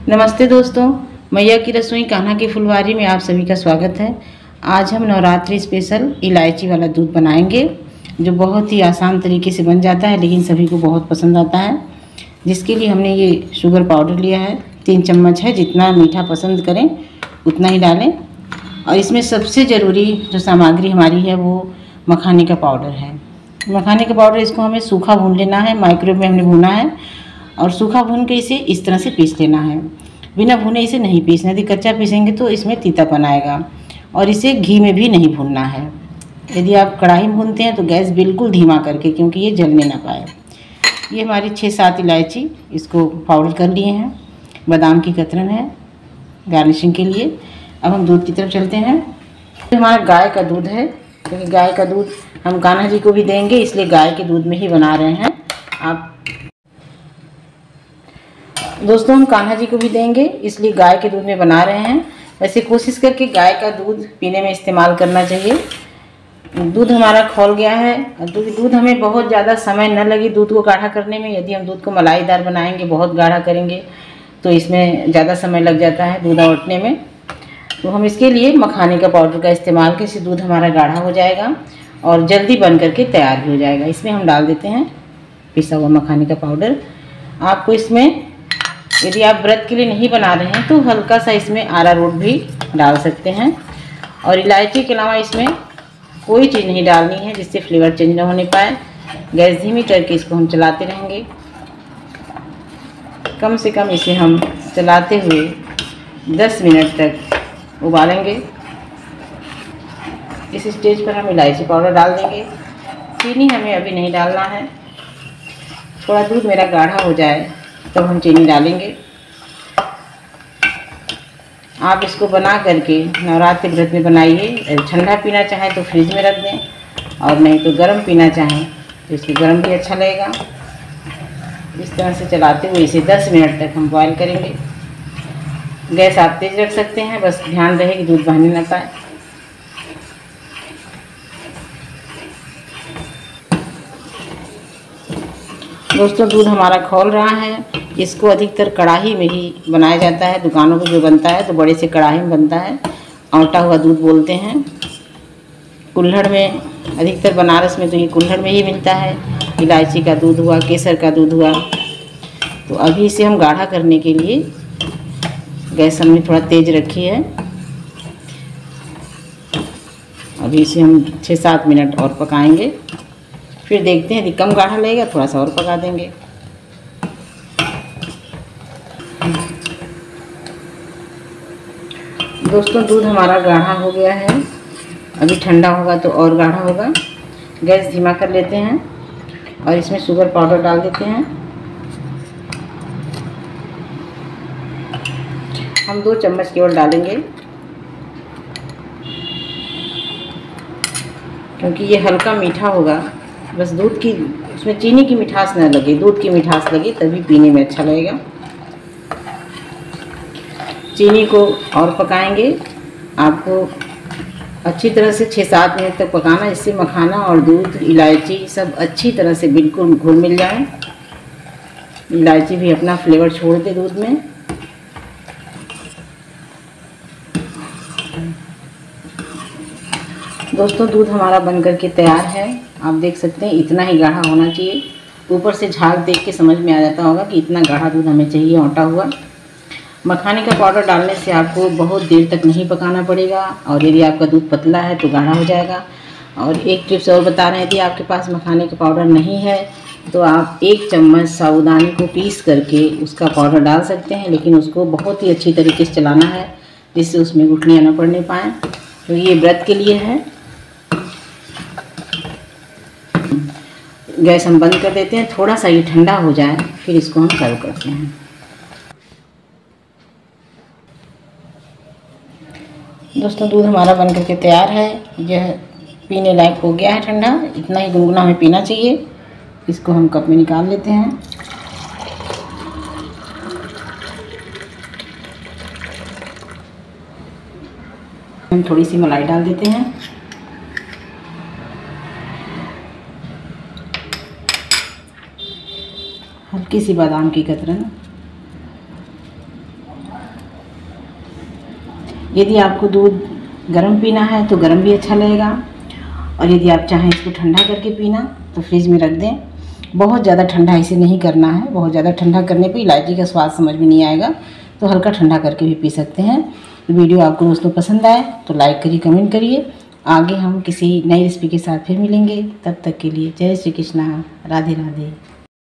नमस्ते दोस्तों, मैया की रसोई कान्हा की फुलवारी में आप सभी का स्वागत है। आज हम नवरात्रि स्पेशल इलायची वाला दूध बनाएंगे, जो बहुत ही आसान तरीके से बन जाता है लेकिन सभी को बहुत पसंद आता है। जिसके लिए हमने ये शुगर पाउडर लिया है, 3 चम्मच है। जितना मीठा पसंद करें उतना ही डालें। और इसमें सबसे ज़रूरी जो सामग्री हमारी है वो मखाने का पाउडर है। मखाने का पाउडर इसको हमें सूखा भून लेना है, माइक्रोवेव में हमने भूना है और सूखा भून के इसे इस तरह से पीस लेना है। बिना भुने इसे नहीं पीसना, यदि कच्चा पीसेंगे तो इसमें तीतापन आएगा। और इसे घी में भी नहीं भूनना है। यदि आप कढ़ाई में भूनते हैं तो गैस बिल्कुल धीमा करके, क्योंकि ये जलने ना पाए। ये हमारी 6-7 इलायची इसको पाउडर कर लिए हैं। बादाम की कतरन है गार्निशिंग के लिए। अब हम दूध की तरफ चलते हैं। तो हमारा गाय का दूध है, क्योंकि गाय का दूध हम कान्हा जी को भी देंगे, इसलिए गाय के दूध में ही बना रहे हैं। आप दोस्तों, हम कान्हा जी को भी देंगे, इसलिए गाय के दूध में बना रहे हैं। वैसे कोशिश करके गाय का दूध पीने में इस्तेमाल करना चाहिए। दूध हमारा खौल गया है। दूध हमें बहुत ज़्यादा समय न लगे दूध को गाढ़ा करने में। यदि हम दूध को मलाईदार बनाएंगे, बहुत गाढ़ा करेंगे, तो इसमें ज़्यादा समय लग जाता है दूध आवटने में। तो हम इसके लिए मखाने का पाउडर का इस्तेमाल करें, इससे दूध हमारा गाढ़ा हो जाएगा और जल्दी बन करके तैयार भी हो जाएगा। इसमें हम डाल देते हैं पिसा हुआ मखाने का पाउडर। आपको इसमें, यदि आप व्रत के लिए नहीं बना रहे हैं तो हल्का सा इसमें अरारोट भी डाल सकते हैं। और इलायची के अलावा इसमें कोई चीज़ नहीं डालनी है जिससे फ्लेवर चेंज ना होने पाए। गैस धीमी करके इसको हम चलाते रहेंगे। कम से कम इसे हम चलाते हुए 10 मिनट तक उबालेंगे। इस स्टेज पर हम इलायची पाउडर डाल देंगे। चीनी हमें अभी नहीं डालना है। थोड़ा दूध मेरा गाढ़ा हो जाए तब हम चीनी डालेंगे। आप इसको बना करके नवरात्रि व्रत में बनाइए। ठंडा पीना चाहें तो फ्रिज में रख दें, और नहीं तो गर्म पीना चाहें तो इसको गर्म भी अच्छा लगेगा। इस तरह से चलाते हुए इसे 10 मिनट तक हम बॉयल करेंगे। गैस आप तेज़ रख सकते हैं, बस ध्यान रहे कि दूध बहने ना पाए। दोस्तों, दूध हमारा खौल रहा है। इसको अधिकतर कढ़ाई में ही बनाया जाता है। दुकानों पे जो बनता है तो बड़े से कढ़ाई में बनता है, औटा हुआ दूध बोलते हैं। कुल्हड़ में, अधिकतर बनारस में तो ये कुल्हड़ में ही मिलता है। इलायची का दूध हुआ, केसर का दूध हुआ। तो अभी इसे हम गाढ़ा करने के लिए गैस हमने थोड़ा तेज़ रखी है। अभी इसे हम 6-7 मिनट और पकाएंगे, फिर देखते हैं। यदि कम गाढ़ा लगेगा थोड़ा सा और पका देंगे। दोस्तों, दूध हमारा गाढ़ा हो गया है। अभी ठंडा होगा तो और गाढ़ा होगा। गैस धीमा कर लेते हैं और इसमें शुगर पाउडर डाल देते हैं। हम 2 चम्मच केवल डालेंगे, क्योंकि ये हल्का मीठा होगा। बस दूध की, उसमें चीनी की मिठास न लगे, दूध की मिठास लगे तभी पीने में अच्छा लगेगा। चीनी को और पकाएंगे। आपको अच्छी तरह से 6-7 मिनट तक पकाना, इससे मखाना और दूध, इलायची सब अच्छी तरह से बिल्कुल घुल मिल जाए। इलायची भी अपना फ्लेवर छोड़ दे दूध में। दोस्तों, दूध हमारा बनकर के तैयार है। आप देख सकते हैं इतना ही गाढ़ा होना चाहिए। ऊपर से झाग देख के समझ में आ जाता होगा कि इतना गाढ़ा दूध हमें चाहिए, औटा हुआ। मखाने का पाउडर डालने से आपको बहुत देर तक नहीं पकाना पड़ेगा, और यदि आपका दूध पतला है तो गाढ़ा हो जाएगा। और एक टिप्स और बता रहे हैं, यदि आपके पास मखाने का पाउडर नहीं है तो आप 1 चम्मच साबूदाने को पीस करके उसका पाउडर डाल सकते हैं, लेकिन उसको बहुत ही अच्छी तरीके से चलाना है जिससे उसमें गुठलियाँ न पड़ने पाएँ। तो ये व्रत के लिए है। गैस हम बंद कर देते हैं। थोड़ा सा ये ठंडा हो जाए फिर इसको हम सर्व करते हैं। दोस्तों, दूध हमारा बन करके तैयार है। यह पीने लायक हो गया है ठंडा। इतना ही गुनगुना हमें पीना चाहिए। इसको हम कप में निकाल लेते हैं। हम थोड़ी सी मलाई डाल देते हैं। हल्की सी बादाम की कतरन, यदि आपको दूध गर्म पीना है तो गर्म भी अच्छा लगेगा, और यदि आप चाहें इसको ठंडा करके पीना तो फ्रिज में रख दें। बहुत ज़्यादा ठंडा इसे नहीं करना है, बहुत ज़्यादा ठंडा करने पे इलायची का स्वाद समझ में नहीं आएगा, तो हल्का ठंडा करके भी पी सकते हैं। वीडियो आपको दोस्तों पसंद आए तो लाइक करिए, कमेंट करिए। आगे हम किसी नई रेसिपी के साथ फिर मिलेंगे, तब तक के लिए जय श्री कृष्णा, राधे राधे।